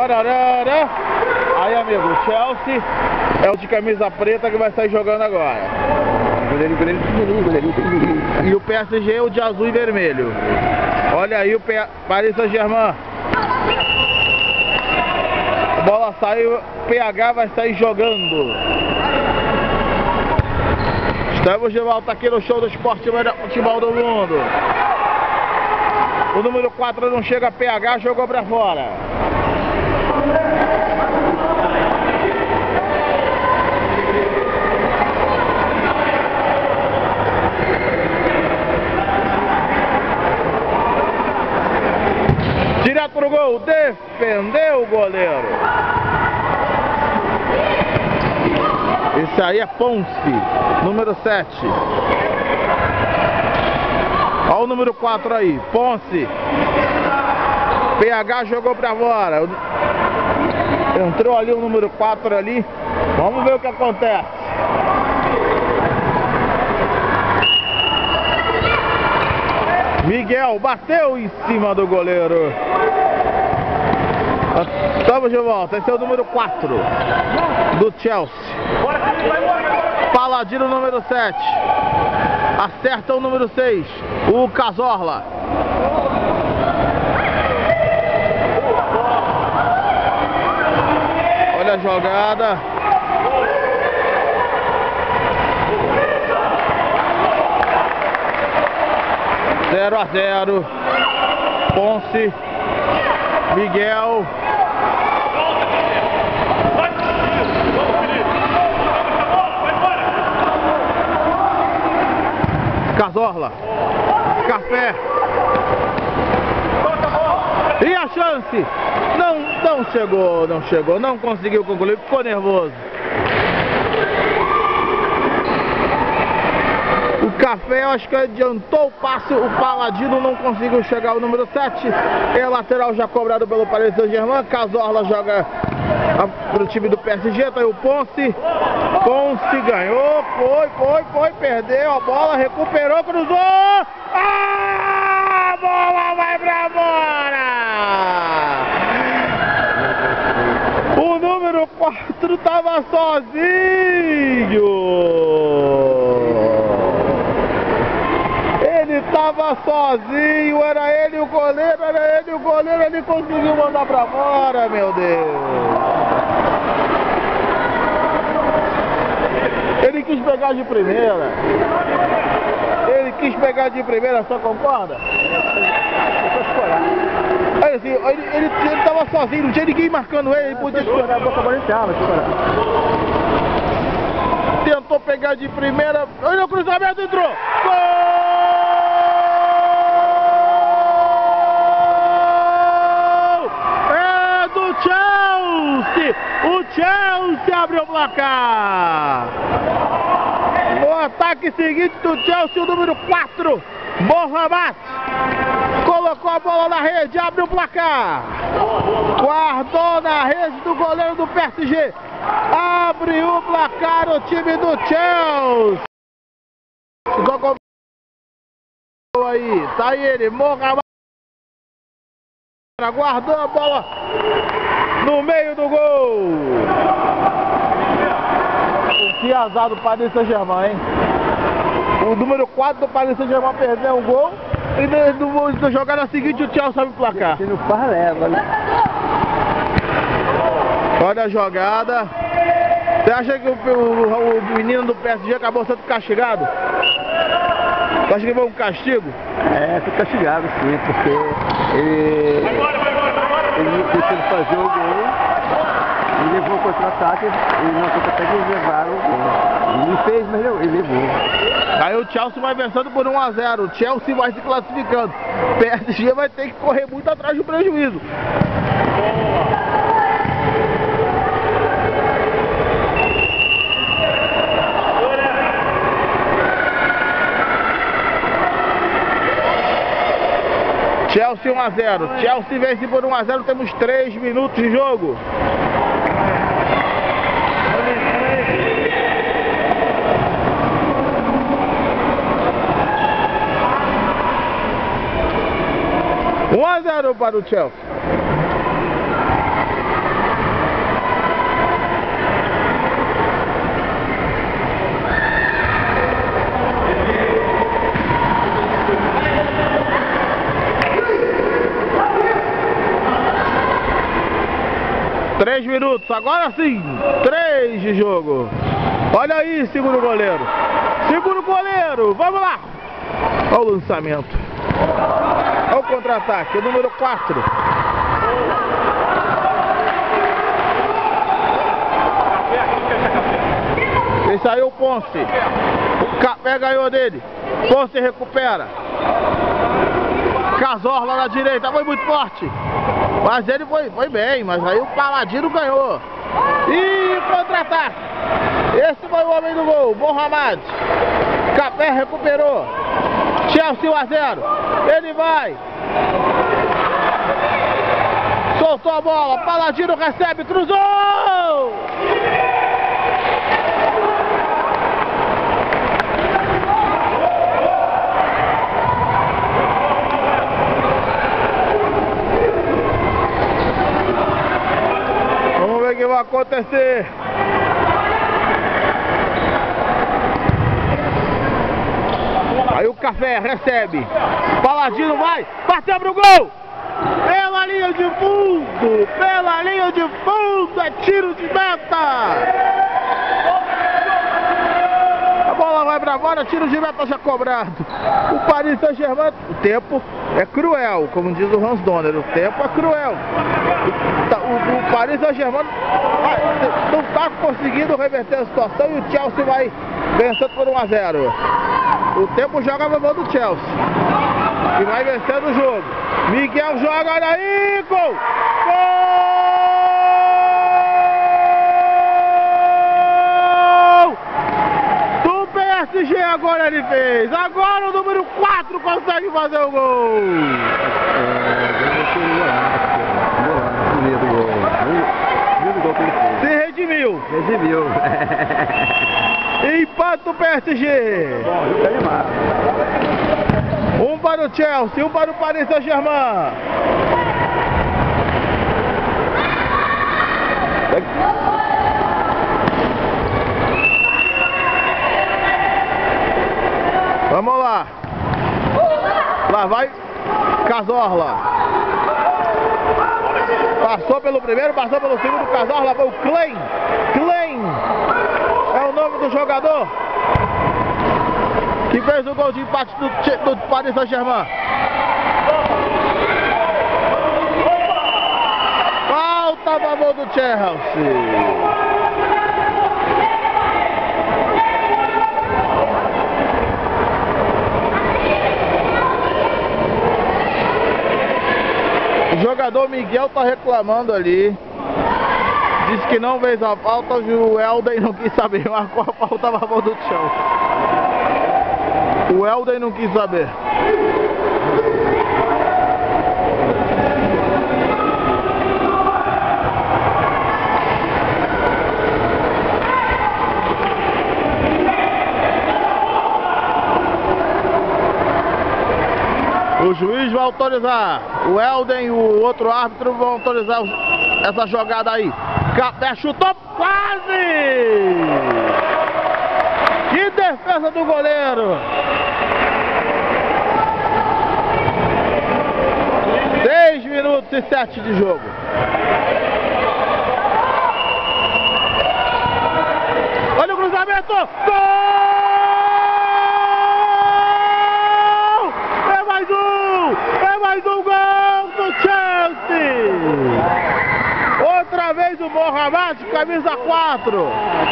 Pararara. Aí, amigo, o Chelsea é o de camisa preta que vai sair jogando agora. E o PSG é o de azul e vermelho. Olha aí o Paris Saint-Germain. A bola saiu, o PH vai sair jogando. Estamos de volta aqui no show do esporte melhor futebol do mundo. O número 4 não chega, PH jogou pra fora. Direto pro gol, defendeu o goleiro. Esse aí é Ponce, número 7. Olha o número 4 aí, Ponce. PH jogou pra fora. Entrou ali o número 4 ali. Vamos ver o que acontece. Miguel bateu em cima do goleiro. Estamos de volta. Esse é o número 4 do Chelsea. Paladino, número 7. Acerta o número 6, o Cazorla. Olha a jogada. Zero a 0. Ponce, Miguel. Cazorla, Café. E a chance? Não chegou, não conseguiu concluir, ficou nervoso. O Café, eu acho que adiantou o passe, o Paladino não conseguiu chegar ao número 7. É lateral já cobrado pelo Paris Saint-Germain. Cazorla joga para o time do PSG, tá aí o Ponce. Ponce ganhou, foi, perdeu a bola, recuperou, cruzou. A bola vai pra fora. O número 4 tava sozinho. Ele tava sozinho, era ele o goleiro, ele conseguiu mandar pra fora, meu Deus. Ele quis pegar de primeira. Você concorda? Olha assim, ele tava sozinho, não tinha ninguém marcando ele podia escorar. Tentou pegar de primeira. Olha o cruzamento, entrou! Gol! É do Chelsea! O Chelsea abriu o placar! No ataque seguinte do Chelsea, o número 4, Mohamed, colocou a bola na rede, abre o placar. Guardou na rede do goleiro do PSG. Abre o placar o time do Chelsea. Aí, tá aí ele, Mohamed. Guardou a bola no meio do gol. Que azar do Paris Saint-Germain, hein? O número 4 do Paris Saint-Germain perdeu um gol. E na jogada seguinte o Chelsea sabe o placar. Se não faz, leva, né? Olha a jogada. Você acha que o menino do PSG acabou sendo castigado? Você acha que foi um castigo? É, foi castigado sim, porque ele deixou de fazer o gol. Ele levou o contra-ataque e não consegue levar o gol. Ele fez, mas ele levou. Aí o Chelsea vai vencendo por 1 a 0. O Chelsea vai se classificando. O PSG vai ter que correr muito atrás do prejuízo. Chelsea 1 a 0. Chelsea vence por 1 a 0. Temos 3 minutos de jogo. Um a 0 para o Chelsea. 3 minutos, agora sim, 3 de jogo. Olha aí, segura o goleiro. Segura o goleiro, vamos lá. Olha o lançamento. Olha o contra-ataque, o número 4. Esse aí é o Ponce. O Café ganhou dele. Ponce recupera. Cazorla na direita, foi muito forte. Mas ele foi bem, mas aí o Paladino ganhou. E contra-ataque. Esse foi o homem do gol, Mohamed. Café recuperou. Chelsea 1 a 0. Ele vai. Soltou a bola, Paladino recebe, cruzou! Vamos ver o que vai acontecer. Aí o Café recebe. Paladino vai, bateu pro gol! Pela linha de fundo! Pela linha de fundo! É tiro de meta! A bola vai pra fora, tiro de meta já cobrado. O Paris Saint-Germain, o tempo é cruel, como diz o Hans Donner, o tempo é cruel. O Paris Saint-Germain não está conseguindo reverter a situação e o Chelsea vai vencendo por 1 a 0. O tempo joga a favor do Chelsea, que vai vencendo o jogo. Miguel joga, olha aí, gol! Gol! Do PSG agora ele fez. Agora o número 4 consegue fazer o gol. Se redimiu. Redimiu. Empata o PSG. Um para o Chelsea, um para o Paris Saint-Germain. Vamos lá. Lá vai Cazorla. Passou pelo primeiro, passou pelo segundo. Cazorla foi o Klein. Klein é o nome do jogador que fez o gol de empate do Paris Saint-Germain. Falta a favor do Chelsea. O jogador Miguel tá reclamando ali. Disse que não fez a falta, o Elden não quis saber. Marcou a falta a favor do Chelsea. O Elden não quis saber. O juiz vai autorizar. O Elden e o outro árbitro vão autorizar essa jogada aí. Café chutou quase! Que defesa do goleiro! 6 minutos e 7 de jogo. Olha o cruzamento! Gol! É mais um! É mais um gol do Chelsea! Outra vez o Mohamed, camisa 4.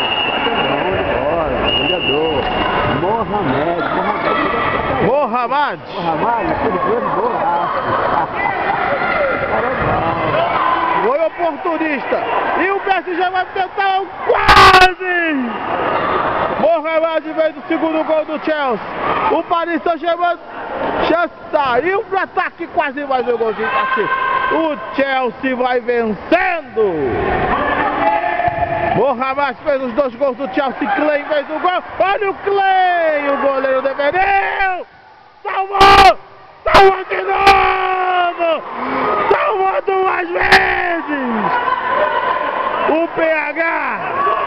Mohamed. Foi oportunista. E o PSG vai tentar quase. Mohamed fez o segundo gol do Chelsea. O Paris Saint-Germain já saiu para ataque, quase mais um gol de empate. O Chelsea vai vencendo. Mohamed fez os 2 gols do Chelsea. Klein fez o gol. Olha o Klein. O goleiro defendeu. Salvou. Salvou de novo. Salvou 2 vezes. O PH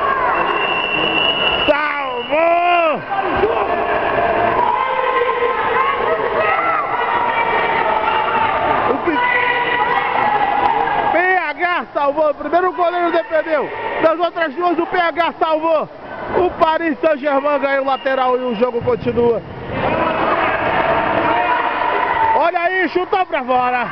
salvou. PH salvou. salvou. Primeiro o goleiro defendeu. Das outras duas o PH salvou. O Paris Saint-Germain ganhou o lateral e o jogo continua. Olha aí, chutou pra fora.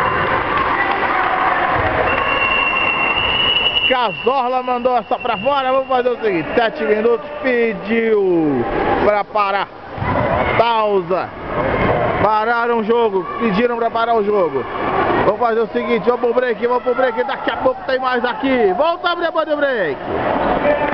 Cazorla mandou essa pra fora. Vamos fazer o seguinte, 7 minutos, pediu pra parar. Pausa. Pararam o jogo, pediram pra parar o jogo. Vamos fazer o seguinte, vamos pro break, daqui a pouco tem mais aqui. Voltamos depois do break.